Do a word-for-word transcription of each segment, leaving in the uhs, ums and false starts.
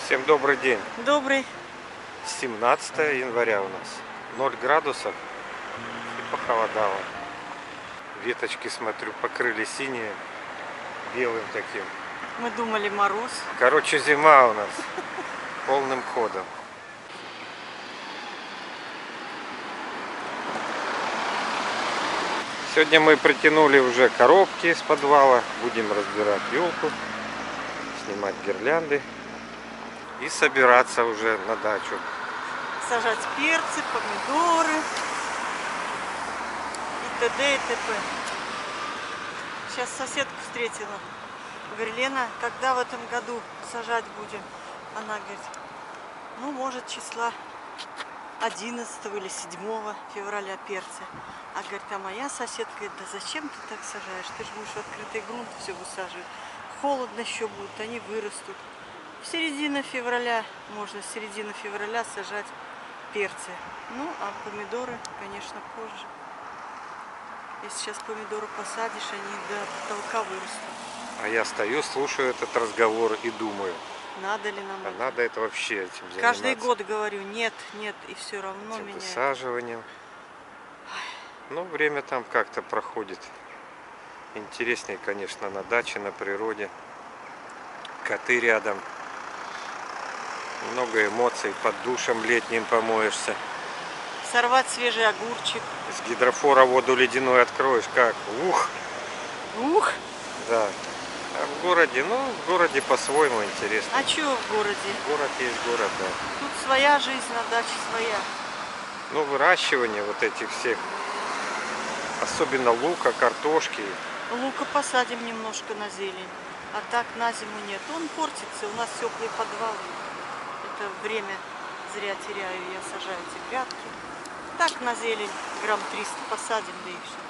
Всем добрый день. Добрый. семнадцатое января у нас. ноль градусов и похолодало. Веточки, смотрю, покрыли синие, белым таким. Мы думали мороз. Короче, зима у нас полным ходом. Сегодня мы притянули уже коробки из подвала. Будем разбирать елку, снимать гирлянды и собираться уже на дачу. Сажать перцы, помидоры и т.д. и т.п. Сейчас соседку встретила. Говорю, Лена, когда в этом году сажать будем? Она говорит, ну, может, числа одиннадцатого или седьмого февраля перцы. А говорит, а моя соседка говорит, да зачем ты так сажаешь? Ты же будешь в открытый грунт все высаживать. Холодно еще будет, они вырастут. В середине февраля, можно с середины февраля сажать перцы. Ну, а помидоры, конечно, позже. Если сейчас помидоры посадишь, они до потолка вырастут. А я стою, слушаю этот разговор и думаю, надо ли нам а это? надо это вообще этим заниматься? Каждый год говорю, нет, нет, и все равно этим меня... высаживанием. Ну, время там как-то проходит. Интереснее, конечно, на даче, на природе. Коты рядом. Много эмоций. Под душем летним помоешься. Сорвать свежий огурчик. С гидрофора воду ледяную откроешь, как? Ух! Ух! Да. А в городе, ну, в городе по-своему интересно. А что в городе? Город есть город, да. Тут своя жизнь, на даче своя. Ну, выращивание вот этих всех, особенно лука, картошки. Лука посадим немножко на зелень, а так на зиму нет. Он портится, у нас теплый подвал. Это время зря теряю, я сажаю эти грядки. Так на зелень грамм триста посадим, да и все.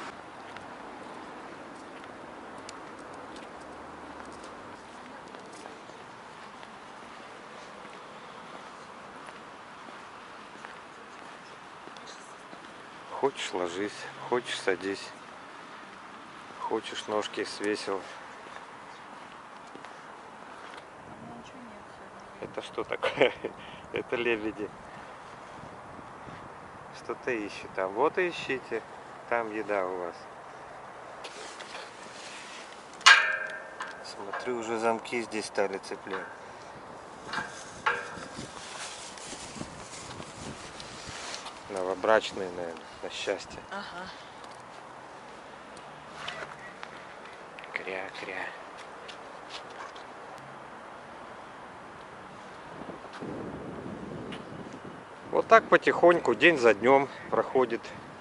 Хочешь — ложись, хочешь — садись, хочешь — ножки свесил. Это что такое? Это лебеди. Что-то ищет там. Вот и ищите. Там еда у вас. Смотрю, уже замки здесь стали цеплять. Новобрачные, наверное, на счастье. Ага. Кря-кря. Вот так потихоньку, день за днем проходит.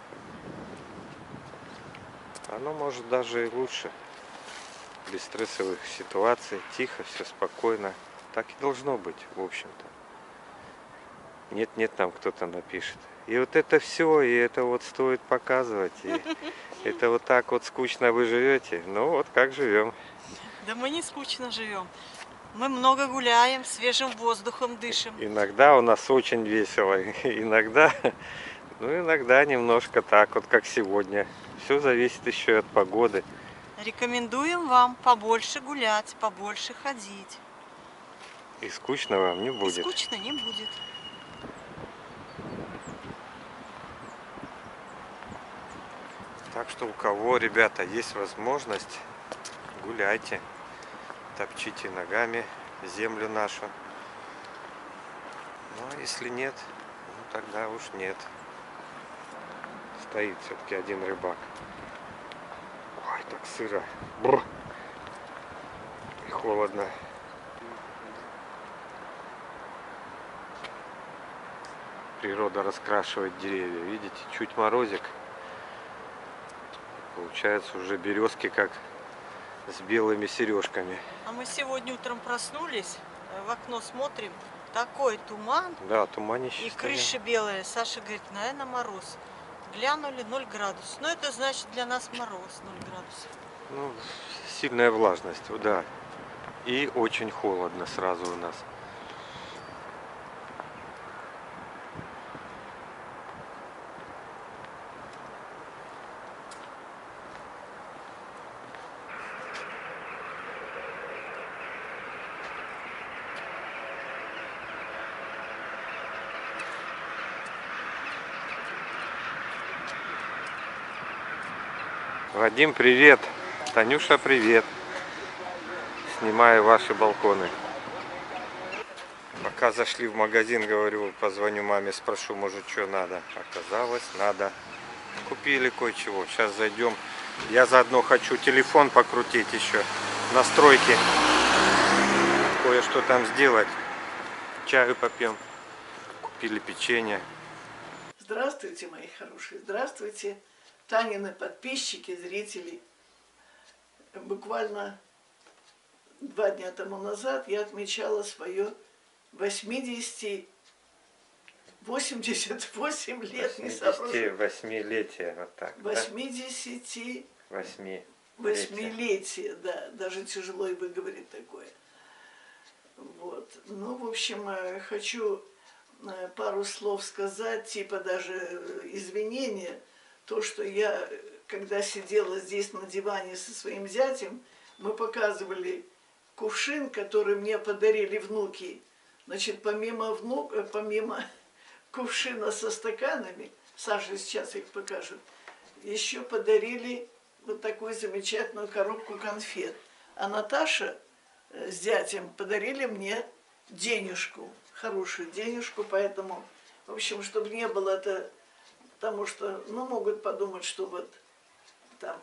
Оно может даже и лучше. Без стрессовых ситуаций, тихо, все спокойно. Так и должно быть, в общем-то. Нет-нет, там кто-то напишет. И вот это все, и это вот стоит показывать. И это вот так вот скучно вы живете. Ну вот как живем. Да мы не скучно живем. Мы много гуляем, свежим воздухом дышим. Иногда у нас очень весело, иногда, ну иногда немножко так, вот как сегодня. Все зависит еще и от погоды. Рекомендуем вам побольше гулять, побольше ходить. И скучно вам не И будет. скучно не будет. Так что у кого, ребята, есть возможность, гуляйте, топчите ногами землю нашу. Ну а если нет, ну тогда уж нет. Стоит все-таки один рыбак. Ой, так сыро. Бррр. И холодно. Природа раскрашивает деревья. Видите, чуть морозик. Получается уже березки как с белыми сережками. А мы сегодня утром проснулись, в окно смотрим, такой туман. Да, туманище. И стоял. крыша белая. Саша говорит, наверное, мороз. Глянули ноль градусов. Но это значит для нас мороз ноль градусов. Ну, сильная влажность, да. И очень холодно сразу у нас. Вадим, привет. Танюша, привет. Снимаю ваши балконы. Пока зашли в магазин, говорю, позвоню маме, спрошу, может, что надо. Оказалось, надо. Купили кое-чего. Сейчас зайдем. Я заодно хочу телефон покрутить еще. Настройки. Кое-что там сделать. Чаю попьем. Купили печенье. Здравствуйте, мои хорошие. Здравствуйте, Танины подписчики, зрители. Буквально два дня тому назад я отмечала свое восьмидесяти, восемьдесят восемь лет, не соображу. восьмилетие, вот так, восьмидесяти Восьми. восьмилетие, да, даже тяжело и выговорить такое. Вот. Ну, в общем, хочу пару слов сказать, типа даже извинения. То, что я, когда сидела здесь на диване со своим зятем, мы показывали кувшин, который мне подарили внуки. Значит, помимо, внук, помимо кувшина со стаканами, Саша сейчас их покажет, еще подарили вот такую замечательную коробку конфет. А Наташа с зятем подарили мне денежку, хорошую денежку, поэтому, в общем, чтобы не было это, потому что, ну, могут подумать, что вот там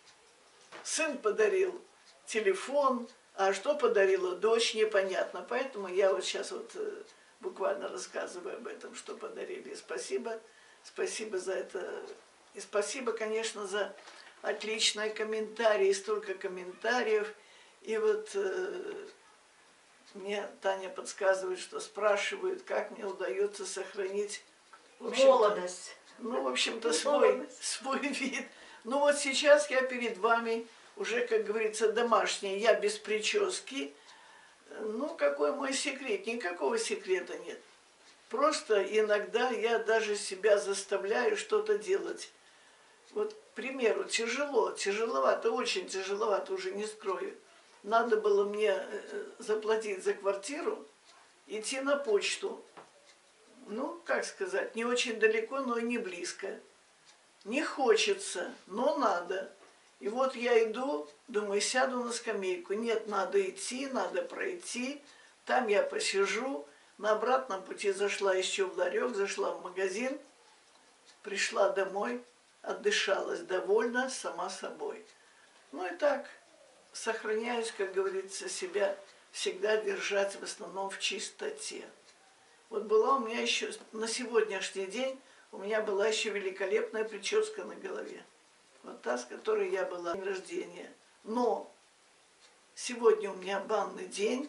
сын подарил телефон, а что подарила дочь, непонятно. Поэтому я вот сейчас вот буквально рассказываю об этом, что подарили. И спасибо, спасибо за это. И спасибо, конечно, за отличные комментарии, столько комментариев. И вот э, мне Таня подсказывает, что спрашивают, как мне удается сохранить молодость. Ну, в общем-то, свой, свой вид. Ну вот сейчас я перед вами уже, как говорится, домашняя, я без прически. Ну, какой мой секрет? Никакого секрета нет. Просто иногда я даже себя заставляю что-то делать. Вот, к примеру, тяжело, тяжеловато, очень тяжеловато, уже не скрою. Надо было мне заплатить за квартиру, идти на почту. Ну, как сказать, не очень далеко, но и не близко. Не хочется, но надо. И вот я иду, думаю, сяду на скамейку. Нет, надо идти, надо пройти. Там я посижу. На обратном пути зашла еще в ларек, зашла в магазин. Пришла домой, отдышалась довольна сама собой. Ну и так, сохраняюсь, как говорится, себя всегда держать в основном в чистоте. Вот была у меня еще, на сегодняшний день, у меня была еще великолепная прическа на голове. Вот та, с которой я была на день рождения. Но сегодня у меня банный день,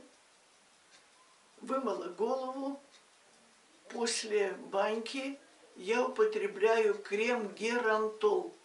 вымыла голову, после баньки я употребляю крем Герантол.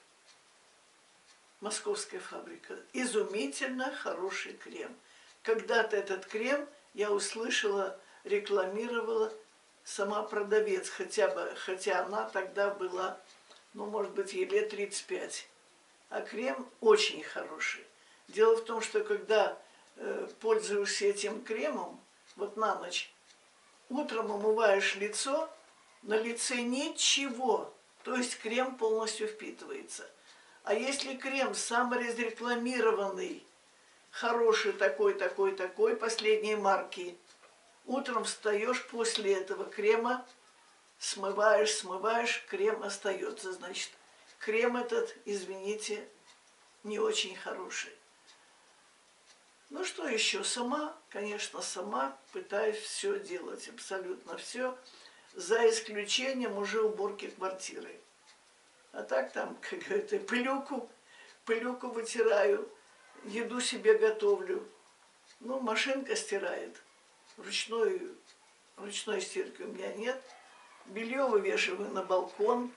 Московская фабрика. Изумительно хороший крем. Когда-то этот крем я услышала, рекламировала сама продавец, хотя бы, хотя она тогда была, ну, может быть, ей лет тридцать пять. А крем очень хороший. Дело в том, что когда э, пользуешься этим кремом, вот на ночь, утром умываешь лицо, на лице ничего, то есть крем полностью впитывается. А если крем саморазрекламированный, хороший такой, такой, такой, последней марки, утром встаешь после этого крема, смываешь, смываешь, крем остается. Значит, крем этот, извините, не очень хороший. Ну что еще? Сама, конечно, сама пытаюсь все делать, абсолютно все, за исключением уже уборки квартиры. А так там, как говорится, пылюку, пылюку вытираю, еду себе готовлю. Ну, машинка стирает. Ручной, ручной стирки у меня нет. Белье вывешиваю на балкон.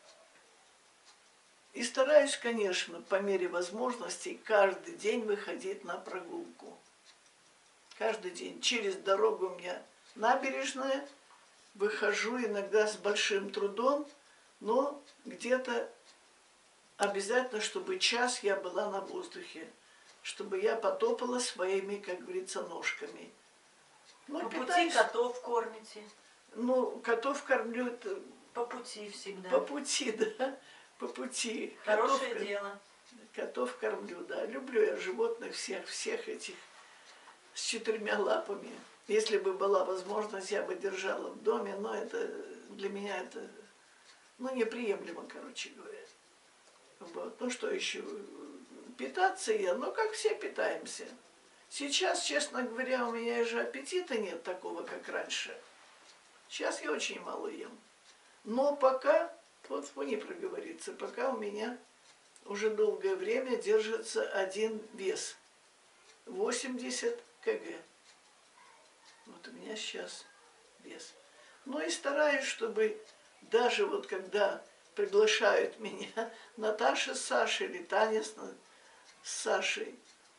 И стараюсь, конечно, по мере возможностей каждый день выходить на прогулку. Каждый день. Через дорогу у меня набережная. Выхожу иногда с большим трудом, но где-то обязательно, чтобы час я была на воздухе. Чтобы я потопала своими, как говорится, ножками. Ну, По питаюсь. пути котов кормите? Ну, котов кормлю По пути всегда. по пути, да, по пути. Хорошее Котов, дело. Котов кормлю, да. Люблю я животных всех, всех этих с четырьмя лапами. Если бы была возможность, я бы держала в доме, но это для меня это, ну, неприемлемо, короче говоря. Вот. Ну, что еще? Питаться я, ну, как все питаемся. Сейчас, честно говоря, у меня же аппетита нет такого, как раньше. Сейчас я очень мало ем. Но пока, вот не проговорится, пока у меня уже долгое время держится один вес. восемьдесят килограмм. Вот у меня сейчас вес. Ну и стараюсь, чтобы даже вот когда приглашают меня Наташа с Сашей или Таня с, с Сашей,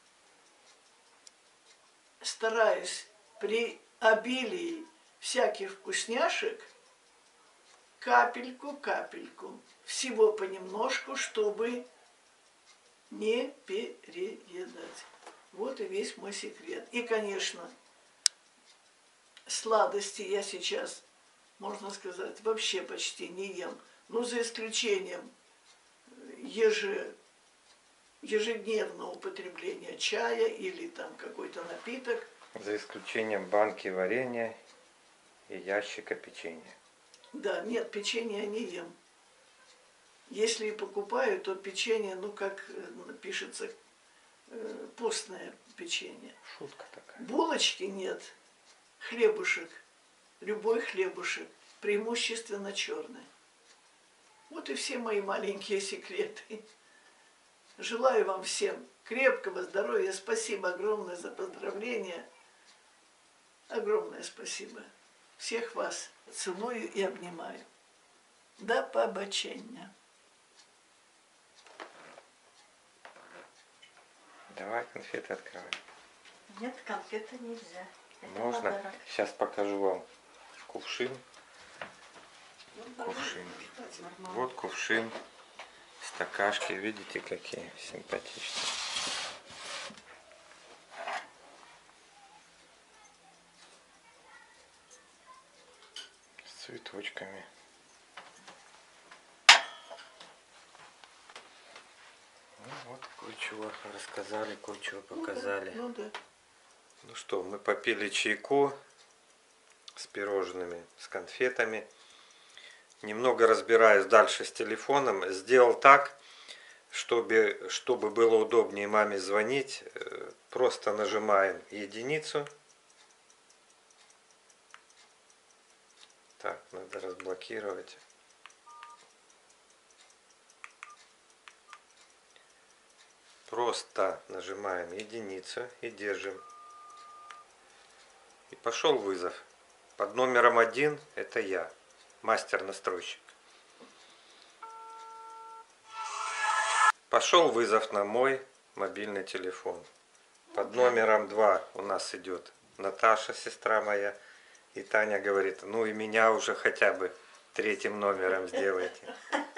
стараюсь при обилии всяких вкусняшек капельку-капельку, всего понемножку, чтобы не переедать. Вот и весь мой секрет. И, конечно, сладости я сейчас, можно сказать, вообще почти не ем. Ну, за исключением еже, ежедневного употребления чая или там какой-то напиток. За исключением банки варенья и ящика печенья. Да, нет, печенье я не ем. Если и покупаю, то печенье, ну, как пишется, постное печенье. Шутка такая. Булочки нет. Хлебушек. Любой хлебушек. Преимущественно черный. Вот и все мои маленькие секреты. Желаю вам всем крепкого здоровья. Спасибо огромное за поздравления. Огромное спасибо. Всех вас целую и обнимаю. До побачення. Давай конфеты открывай. Нет, конфеты нельзя. Это Можно? подарок. Сейчас покажу вам кувшин. Кувшин. Вот кувшин. Стакашки. Видите, какие симпатичные. С цветочками. Ну вот, кое-чего рассказали, кое-чего показали. Ну да. Ну что, мы попили чайку с пирожными, с конфетами. Немного разбираюсь дальше с телефоном. Сделал так, чтобы, чтобы было удобнее маме звонить. Просто нажимаем единицу. Так, надо разблокировать. Просто нажимаем единицу и держим. И пошел вызов. Под номером один это я, мастер-настройщик. Пошел вызов на мой мобильный телефон. Под номером два у нас идет Наташа, сестра моя. И Таня говорит, ну и меня уже хотя бы третьим номером сделайте.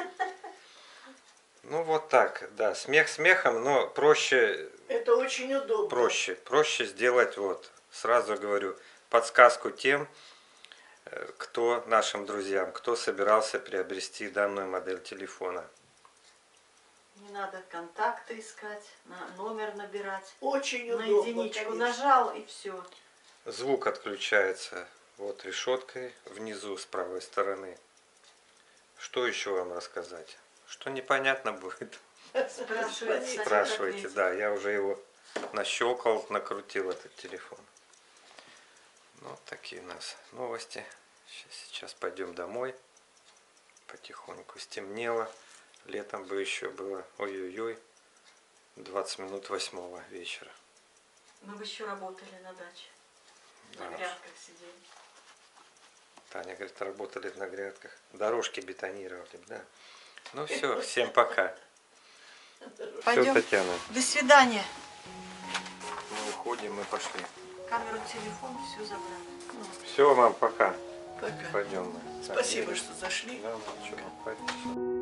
Ну вот так, да, смех смехом, но проще... Это очень удобно. Проще, проще сделать, вот, сразу говорю, подсказку тем, кто, нашим друзьям, кто собирался приобрести данную модель телефона. Не надо контакты искать, на номер набирать. Очень На удобно, единичку конечно. нажал и все. Звук отключается вот решеткой внизу с правой стороны. Что еще вам рассказать? Что непонятно будет? Спрашивайте. Спрашивайте, да, я уже его нащелкал, накрутил этот телефон. Ну, вот такие у нас новости. Сейчас пойдем домой. Потихоньку стемнело. Летом бы еще было, ой-ой-ой, двадцать минут восьмого вечера. Мы бы еще работали на даче. Да. На грядках сидели. Таня говорит, работали на грядках. Дорожки бетонировали, да. Ну все, всем пока. Пойдем. Все, Татьяна. До свидания. Мы уходим, мы пошли. Камеру, телефон, все забрали. Все, мам, пока. Пока. Пойдем мы. Спасибо, что зашли. Да, ну, что, пойдем.